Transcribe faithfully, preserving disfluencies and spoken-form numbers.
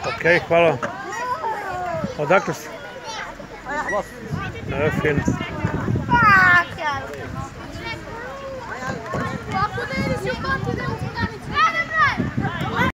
Ok, hvala. Odakle ste? Evo, fino. Kako ne, si upati da